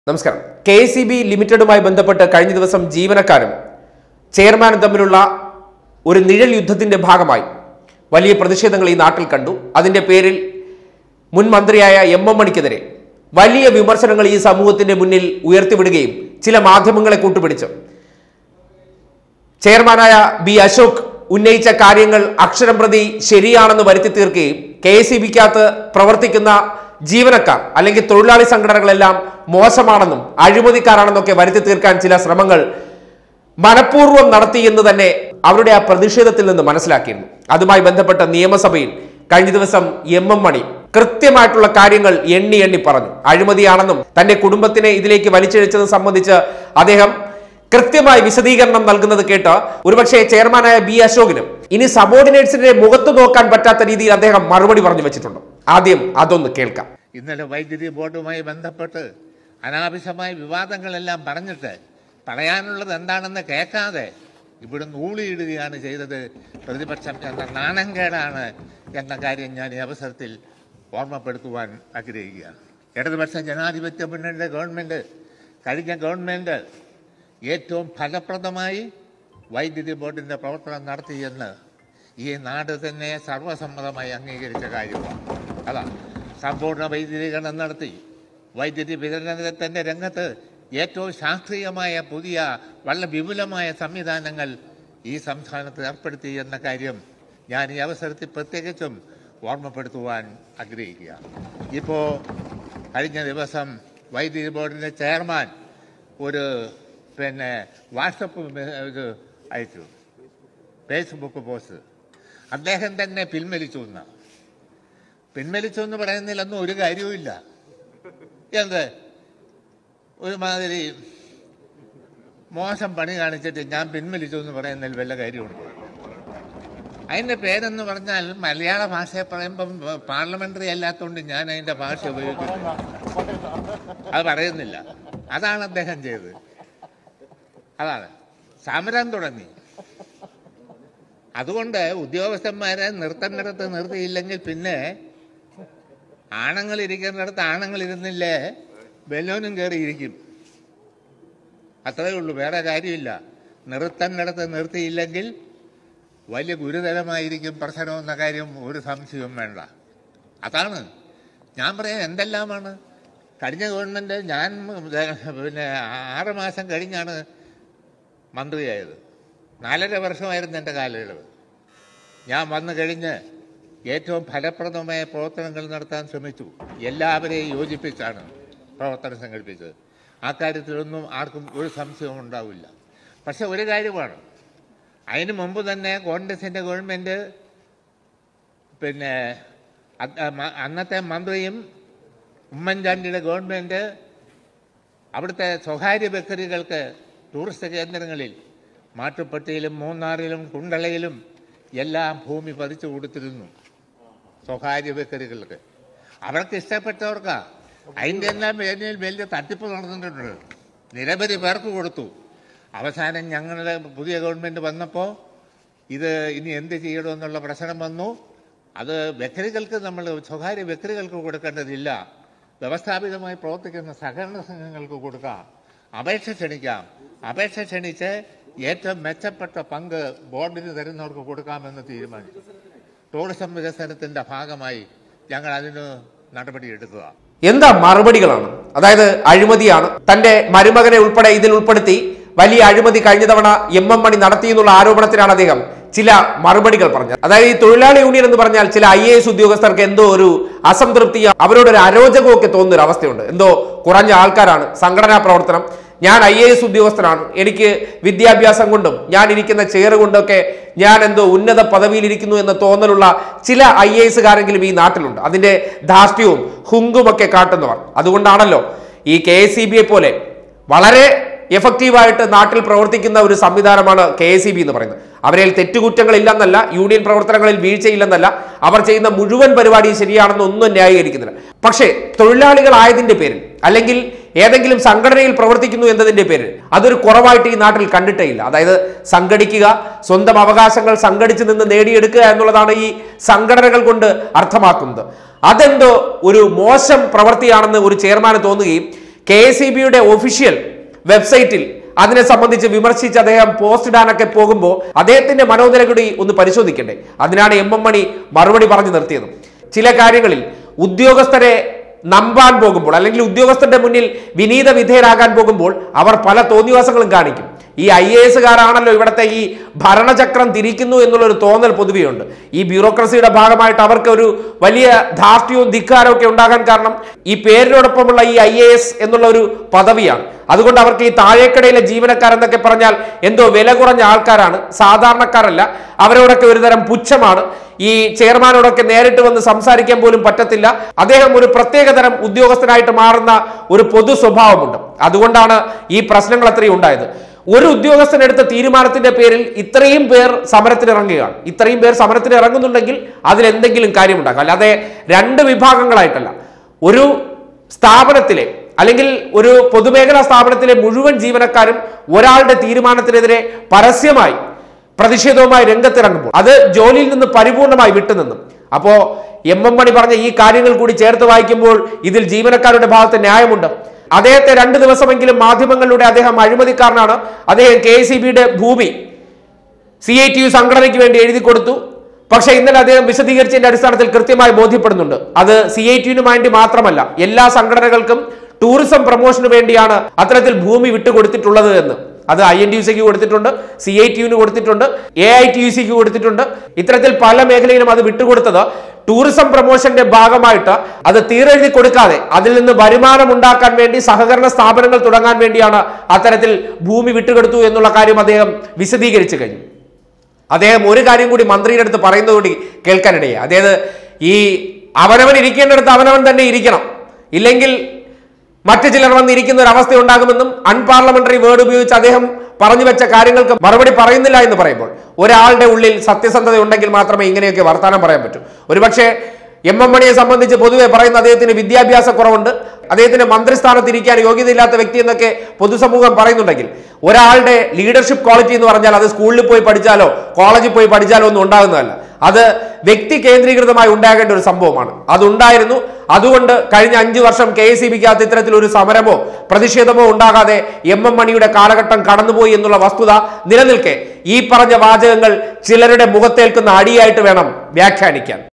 നമസ്കാരം. KCB ലിമിറ്റഡുമായി ബന്ധപ്പെട്ട് കഴിഞ്ഞ ദിവസം ജീവനക്കാരും ചെയർമാനും തമ്മിലുള്ള ഒരു നിഴൽ യുദ്ധത്തിന്റെ ഭാഗമായി വലിയ പ്രതിഷേധങ്ങൾ ഈ നാട്ടിൽ കണ്ടു. അതിന്റെ പേരിൽ മുൻ മന്ത്രിയായ MM മണിക്കെതിരെ വലിയ വിമർശനങ്ങൾ ഈ സമൂഹത്തിന്റെ മുന്നിൽ ഉയർത്തിവിടുകയും ചില മാധ്യമങ്ങളെ കൂട്ടുപിടിച്ച് ചെയർമാനായ B. അശോക് ഉന്നയിച്ച കാര്യങ്ങൾ അക്ഷരം പ്രതി ശരിയാണെന്ന് വരുത്തി തീർക്കുകയും KCBക്കകത്ത് പ്രവർത്തിക്കുന്ന ജീവനക്കാർ അല്ലെങ്കിൽ തൊഴിലാളി സംഘടനകളെല്ലാം മോശമാണെന്നും അഴിമതിക്കാരാണെന്നൊക്കെ വരുത്തി തീർക്കാൻ ചില ശ്രമങ്ങൾ മനഃപൂർവ്വം നടത്തി എന്ന് തന്നെ അവരുടെ ആ പ്രതിഷേധത്തിൽ നിന്ന് മനസ്സിലാക്കിയിരുന്നു. അതുമായി ബന്ധപ്പെട്ട നിയമസഭയിൽ കഴിഞ്ഞ ദിവസം MM മണി കൃത്യമായിട്ടുള്ള കാര്യങ്ങൾ എണ്ണി പറഞ്ഞു. അഴിമതിയാണെന്നും തന്റെ കുടുംബത്തിനെ ഇതിലേക്ക് വലിച്ചിഴച്ചത് സംബന്ധിച്ച് അദ്ദേഹം കൃത്യമായി വിശദീകരണം നൽകുന്നത് കേട്ട് ഒരുപക്ഷെ ചെയർമാനായ B. അശോകിനും ഇനി സബോർഡിനേറ്റ്സിന്റെ മുഖത്ത് നോക്കാൻ പറ്റാത്ത രീതിയിൽ അദ്ദേഹം മറുപടി പറഞ്ഞു വെച്ചിട്ടുണ്ട്. ആദ്യം അതൊന്ന് കേൾക്കാം. ഇന്നലെ വൈദ്യുതി ബോർഡുമായി ബന്ധപ്പെട്ട് അനാവശ്യമായ വിവാദങ്ങളെല്ലാം പറഞ്ഞിട്ട് പറയാനുള്ളത് എന്താണെന്ന് കേൾക്കാതെ ഇവിടുന്ന് ഊളിയിടുകയാണ് ചെയ്തത് പ്രതിപക്ഷം എന്ന നാണംകേടാണ് എന്ന കാര്യം ഞാൻ ഈ അവസരത്തിൽ ഓർമ്മപ്പെടുത്തുവാൻ ആഗ്രഹിക്കുകയാണ്. ഇടതുപക്ഷ ജനാധിപത്യ മുന്നണിയുടെ ഗവൺമെൻറ് കഴിഞ്ഞ ഗവൺമെൻറ് ഏറ്റവും ഫലപ്രദമായി വൈദ്യുതി ബോർഡിൻ്റെ പ്രവർത്തനം നടത്തിയെന്ന് ഈ നാട് തന്നെ സർവസമ്മതമായി അംഗീകരിച്ച കാര്യമാണ്. അതാണ് സമ്പൂർണ്ണ വൈദ്യുതീകരണം നടത്തി വൈദ്യുതി വിതരണത്തിൻ്റെ രംഗത്ത് ഏറ്റവും ശാസ്ത്രീയമായ പുതിയ വളരെ വിപുലമായ സംവിധാനങ്ങൾ ഈ സംസ്ഥാനത്ത് ഏർപ്പെടുത്തി എന്ന കാര്യം ഞാൻ ഈ അവസരത്തിൽ പ്രത്യേകിച്ചും ഓർമ്മപ്പെടുത്തുവാൻ ആഗ്രഹിക്കുകയാണ്. ഇപ്പോൾ കഴിഞ്ഞ ദിവസം വൈദ്യുതി ബോർഡിൻ്റെ ചെയർമാൻ ഒരു വാട്സപ്പ് ഇത് അയച്ചു, ഫേസ്ബുക്ക് പോസ്റ്റ്. അദ്ദേഹം തന്നെ പിൻവലിച്ചു എന്ന് പറയുന്നതിലൊന്നും ഒരു കാര്യവുമില്ല. എന്ത് ഒരുമാതിരി മോശം പണി കാണിച്ചിട്ട് ഞാൻ പിൻവലിച്ചു എന്ന് പറയുന്നതിൽ വല്ല കാര്യമുണ്ട്? അതിൻ്റെ പേരെന്ന് പറഞ്ഞാൽ മലയാള ഭാഷയെ പറയുമ്പം പാർലമെന്ററി അല്ലാത്തതുകൊണ്ട് ഞാൻ അതിൻ്റെ ഭാഷ ഉപയോഗിക്കുന്നു, അത് പറയുന്നില്ല. അതാണ് അദ്ദേഹം ചെയ്തത്. അതാണ് സമരം തുടങ്ങി. അതുകൊണ്ട് ഉദ്യോഗസ്ഥന്മാരെ നിർത്തേണ്ടിടത്ത് നിർത്തിയില്ലെങ്കിൽ പിന്നെ ആണുങ്ങൾ ഇരിക്കുന്നിടത്ത് ആണുങ്ങൾ ഇരുന്നില്ലേ ബലൂനും കയറിയിരിക്കും. അത്രയേ ഉള്ളൂ, വേറെ കാര്യമില്ല. നിർത്തേണ്ടിടത്ത് നിർത്തിയില്ലെങ്കിൽ വലിയ ഗുരുതരമായിരിക്കും പ്രശ്നമെന്ന കാര്യം ഒരു സംശയവും വേണ്ട. അതാണ് ഞാൻ പറയാൻ. എന്തെല്ലാമാണ് കഴിഞ്ഞ ഗവൺമെൻറ്, ഞാൻ 6 മാസം കഴിഞ്ഞാണ് മന്ത്രിയായത്. 4.5 വർഷമായിരുന്നു എൻ്റെ കാലയളവ്. ഞാൻ വന്നു കഴിഞ്ഞ് ഏറ്റവും ഫലപ്രദമായ പ്രവർത്തനങ്ങൾ നടത്താൻ ശ്രമിച്ചു. എല്ലാവരെയും യോജിപ്പിച്ചാണ് പ്രവർത്തനം സംഘടിപ്പിച്ചത്. ആ കാര്യത്തിലൊന്നും ആർക്കും ഒരു സംശയവും ഉണ്ടാവില്ല. പക്ഷെ ഒരു കാര്യമാണ്, അതിന് മുമ്പ് തന്നെ കോൺഗ്രസിൻ്റെ ഗവൺമെൻറ് അന്നത്തെ മന്ത്രിയും ഉമ്മൻചാണ്ടിയുടെ ഗവൺമെൻറ് അവിടുത്തെ സ്വകാര്യ ബേക്കറികൾക്ക് ടൂറിസ്റ്റ് കേന്ദ്രങ്ങളിൽ മാട്ടുപ്പെട്ടിയിലും മൂന്നാറിലും കുണ്ടളയിലും എല്ലാം ഭൂമി പതിച്ചു കൊടുത്തിരുന്നു സ്വകാര്യ ബേക്കറികൾക്ക്. അവർക്ക് ഇഷ്ടപ്പെട്ടവർക്കാ. അതിൻ്റെ എല്ലാം പേരിൽ വലിയ തട്ടിപ്പ് നടന്നിട്ടുണ്ട്. നിരവധി പേർക്ക് കൊടുത്തു. അവസാനം ഞങ്ങളുടെ പുതിയ ഗവൺമെൻറ് വന്നപ്പോൾ ഇത് ഇനി എന്ത് ചെയ്യണമെന്നുള്ള പ്രശ്നം വന്നു. അത് ബേക്കറികൾക്ക്, നമ്മൾ സ്വകാര്യ ബേക്കറികൾക്ക് കൊടുക്കേണ്ടതില്ല, വ്യവസ്ഥാപിതമായി പ്രവർത്തിക്കുന്ന സഹകരണ സംഘങ്ങൾക്ക് കൊടുക്കാം, അപേക്ഷ ക്ഷണിക്കാം, അപേക്ഷ ക്ഷണിച്ച് ഏറ്റവും മെച്ചപ്പെട്ട പങ്ക് ബോർഡിന് തരുന്നവർക്ക് കൊടുക്കാമെന്ന് തീരുമാനിച്ചു. ടൂറിസം വികസനത്തിന്റെ ഭാഗമായി ഞങ്ങൾ അതിന് നടപടിയെടുക്കുക. എന്താ മറുപടികളാണ്? അതായത് അഴിമതിയാണ്, തന്റെ മരുമകനെ ഉൾപ്പെടെ ഇതിൽ ഉൾപ്പെടുത്തി വലിയ അഴിമതി കഴിഞ്ഞ തവണ MM മണി നടത്തിയെന്നുള്ള ആരോപണത്തിനാണ് അദ്ദേഹം ചില മറുപടികൾ പറഞ്ഞത്. അതായത് ഈ തൊഴിലാളി യൂണിയൻ എന്ന് പറഞ്ഞാൽ ചില IAS ഉദ്യോഗസ്ഥർക്ക് എന്തോ ഒരു അസംതൃപ്തി, അവരോടൊരു അരോചകമൊക്കെ തോന്നുന്ന ഒരു അവസ്ഥയുണ്ട്. എന്തോ കുറഞ്ഞ ആൾക്കാരാണ്, സംഘടനാ പ്രവർത്തനം, ഞാൻ IAS ഉദ്യോഗസ്ഥനാണ്, എനിക്ക് വിദ്യാഭ്യാസം കൊണ്ടും ഞാൻ ഇരിക്കുന്ന ചെയർ കൊണ്ടൊക്കെ ഞാൻ എന്തോ ഉന്നത പദവിയിലിരിക്കുന്നു എന്ന തോന്നലുള്ള ചില IASകാരെങ്കിലും ഈ നാട്ടിലുണ്ട്. അതിന്റെ ധാർഷ്ട്യവും ഹുങ്കുമൊക്കെ കാട്ടുന്നവർ. അതുകൊണ്ടാണല്ലോ ഈ KCBയെ പോലെ വളരെ എഫക്റ്റീവായിട്ട് നാട്ടിൽ പ്രവർത്തിക്കുന്ന ഒരു സംവിധാനമാണ് KCB എന്ന് പറയുന്നത്. അവരിൽ തെറ്റുകുറ്റങ്ങളില്ലെന്നല്ല, യൂണിയൻ പ്രവർത്തനങ്ങളിൽ വീഴ്ചയില്ലെന്നല്ല, അവർ ചെയ്യുന്ന മുഴുവൻ പരിപാടിയും ശരിയാണെന്ന് ഒന്നും ന്യായീകരിക്കുന്നില്ല. പക്ഷേ തൊഴിലാളികളായതിന്റെ പേരിൽ അല്ലെങ്കിൽ ഏതെങ്കിലും സംഘടനയിൽ പ്രവർത്തിക്കുന്നു എന്നതിന്റെ പേരിൽ അതൊരു കുറവായിട്ട് ഈ നാട്ടിൽ കണ്ടിട്ടേ ഇല്ല. അതായത് സംഘടിക്കുക, സ്വന്തം അവകാശങ്ങൾ സംഘടിച്ച് നിന്ന് നേടിയെടുക്കുക എന്നുള്ളതാണ് ഈ സംഘടനകൾ കൊണ്ട് അർത്ഥമാക്കുന്നത്. അതെന്തോ ഒരു മോശം പ്രവൃത്തിയാണെന്ന് ഒരു ചെയർമാന് തോന്നുകയും KSEBയുടെ ഒഫീഷ്യൽ വെബ്സൈറ്റിൽ അതിനെ സംബന്ധിച്ച് വിമർശിച്ച് അദ്ദേഹം പോസ്റ്റ് ഇടാനൊക്കെ പോകുമ്പോൾ അദ്ദേഹത്തിന്റെ മനോനില കൂടി ഒന്ന് പരിശോധിക്കണ്ടേ? അതിനാണ് MM മണി മറുപടി പറഞ്ഞു നിർത്തിയത്. ചില കാര്യങ്ങളിൽ ഉദ്യോഗസ്ഥരെ നമ്പാൻ പോകുമ്പോൾ അല്ലെങ്കിൽ ഉദ്യോഗസ്ഥരുടെ മുന്നിൽ വിനീത വിധേയരാകാൻ പോകുമ്പോൾ അവർ പല തോന്നിവാസങ്ങളും കാണിക്കും. ഈ IAS-കാരാണല്ലോ ഇവിടുത്തെ ഈ ഭരണചക്രം തിരിക്കുന്നു എന്നുള്ളൊരു തോന്നൽ പൊതുവെയുണ്ട്. ഈ ബ്യൂറോക്രസിയുടെ ഭാഗമായിട്ട് അവർക്ക് ഒരു വലിയ ധാർഷ്ട്യവും ധിക്കാരവും ഒക്കെ ഉണ്ടാകാൻ കാരണം ഈ പേരിനോടൊപ്പമുള്ള ഈ IAS എന്നുള്ള ഒരു പദവിയാണ്. അതുകൊണ്ട് അവർക്ക് ഈ താഴേക്കടയിലെ ജീവനക്കാരെന്നൊക്കെ പറഞ്ഞാൽ എന്തോ വില കുറഞ്ഞ ആൾക്കാരാണ്, സാധാരണക്കാരല്ല. അവരോടൊക്കെ ഒരുതരം പുച്ഛമാണ്. ഈ ചെയർമാനോടൊക്കെ നേരിട്ട് വന്ന് സംസാരിക്കാൻ പോലും പറ്റത്തില്ല. അദ്ദേഹം ഒരു പ്രത്യേകതരം ഉദ്യോഗസ്ഥനായിട്ട് മാറുന്ന ഒരു പൊതു സ്വഭാവമുണ്ട്. അതുകൊണ്ടാണ് ഈ പ്രശ്നങ്ങൾ അത്രയും ഉണ്ടായത്. ഒരു ഉദ്യോഗസ്ഥനെടുത്ത തീരുമാനത്തിന്റെ പേരിൽ ഇത്രയും പേർ സമരത്തിനിറങ്ങുകയാണ്. ഇത്രയും പേർ സമരത്തിന് ഇറങ്ങുന്നുണ്ടെങ്കിൽ അതിലെന്തെങ്കിലും കാര്യമുണ്ടാകും. അല്ലാതെ രണ്ട് വിഭാഗങ്ങളായിട്ടല്ല. ഒരു സ്ഥാപനത്തിലെ അല്ലെങ്കിൽ ഒരു പൊതുമേഖലാ സ്ഥാപനത്തിലെ മുഴുവൻ ജീവനക്കാരും ഒരാളുടെ തീരുമാനത്തിനെതിരെ പരസ്യമായി പ്രതിഷേധവുമായി രംഗത്തിറങ്ങുമ്പോൾ അത് ജോലിയിൽ നിന്ന് പരിപൂർണമായി വിട്ടുനിന്നും. അപ്പോ MM മണി പറഞ്ഞ ഈ കാര്യങ്ങൾ കൂടി ചേർത്ത് വായിക്കുമ്പോൾ ഇതിൽ ജീവനക്കാരുടെ ഭാഗത്ത് ന്യായമുണ്ട്. അദ്ദേഹത്തെ 2 ദിവസമെങ്കിലും മാധ്യമങ്ങളിലൂടെ അദ്ദേഹം അഴിമതിക്കാരനാണ്, അദ്ദേഹം KSEBയുടെ ഭൂമി CITU സംഘടനയ്ക്ക് വേണ്ടി എഴുതി കൊടുത്തു. പക്ഷേ ഇന്നലെ അദ്ദേഹം വിശദീകരിച്ചതിന്റെ അടിസ്ഥാനത്തിൽ കൃത്യമായി ബോധ്യപ്പെടുന്നുണ്ട് അത് CITU വേണ്ടി മാത്രമല്ല, എല്ലാ സംഘടനകൾക്കും ടൂറിസം പ്രൊമോഷന് വേണ്ടിയാണ് അത്തരത്തിൽ ഭൂമി വിട്ടുകൊടുത്തിട്ടുള്ളത് എന്ന്. അത് INTUCക്ക് കൊടുത്തിട്ടുണ്ട്, CITUവിന് കൊടുത്തിട്ടുണ്ട്, AITUCക്ക് കൊടുത്തിട്ടുണ്ട്. ഇത്തരത്തിൽ പല മേഖലയിലും അത് വിട്ടുകൊടുത്തത് ടൂറിസം പ്രൊമോഷന്റെ ഭാഗമായിട്ട് അത് തീരെഴുതി കൊടുക്കാതെ അതിൽ നിന്ന് വരുമാനം ഉണ്ടാക്കാൻ വേണ്ടി സഹകരണ സ്ഥാപനങ്ങൾ തുടങ്ങാൻ വേണ്ടിയാണ് അത്തരത്തിൽ ഭൂമി വിട്ടുകൊടുത്തു എന്നുള്ള കാര്യം അദ്ദേഹം വിശദീകരിച്ചു കഴിഞ്ഞു. അദ്ദേഹം ഒരു കാര്യം കൂടി മന്ത്രിയുടെ അടുത്ത് പറയുന്നതുകൂടി കേൾക്കാനിടയായി. അതായത് ഈ അവനവൻ ഇരിക്കേണ്ടടുത്ത് അവനവൻ തന്നെ ഇരിക്കണം, ഇല്ലെങ്കിൽ മറ്റു ചിലർ വന്നിരിക്കുന്ന ഒരു അവസ്ഥ ഉണ്ടാകുമെന്നും അൺപാർലമെന്ററി വേർഡ് ഉപയോഗിച്ച് അദ്ദേഹം പറഞ്ഞു വെച്ച കാര്യങ്ങൾക്ക് മറുപടി പറയുന്നില്ല എന്ന് പറയുമ്പോൾ ഒരാളുടെ ഉള്ളിൽ സത്യസന്ധത ഉണ്ടെങ്കിൽ മാത്രമേ ഇങ്ങനെയൊക്കെ വർത്തമാനം പറയാൻ പറ്റൂ. ഒരുപക്ഷെ MM മണിയെ സംബന്ധിച്ച് പൊതുവെ പറയുന്ന അദ്ദേഹത്തിന് വിദ്യാഭ്യാസ കുറവുണ്ട്, അദ്ദേഹത്തിന് മന്ത്രിസ്ഥാനത്ത് ഇരിക്കാൻ യോഗ്യതയില്ലാത്ത വ്യക്തി എന്നൊക്കെ പൊതുസമൂഹം പറയുന്നുണ്ടെങ്കിൽ ഒരാളുടെ ലീഡർഷിപ്പ് ക്വാളിറ്റി എന്ന് പറഞ്ഞാൽ അത് സ്കൂളിൽ പോയി പഠിച്ചാലോ കോളേജിൽ പോയി പഠിച്ചാലോ ഒന്നും ഉണ്ടാകുന്നതല്ല. അത് വ്യക്തി കേന്ദ്രീകൃതമായി ഉണ്ടാകേണ്ട ഒരു സംഭവമാണ്. അതുണ്ടായിരുന്നു. അതുകൊണ്ട് കഴിഞ്ഞ 5 വർഷം KSEBക്കകത്ത് ഇത്തരത്തിൽ ഒരു സമരമോ പ്രതിഷേധമോ ഉണ്ടാകാതെ MM മണിയുടെ കാലഘട്ടം കടന്നുപോയി എന്നുള്ള വസ്തുത നിലനിൽക്കെ ഈ പറഞ്ഞ വാചകങ്ങൾ ചിലരുടെ മുഖത്തേൽക്കുന്ന അടിയായിട്ട് വേണം വ്യാഖ്യാനിക്കാൻ.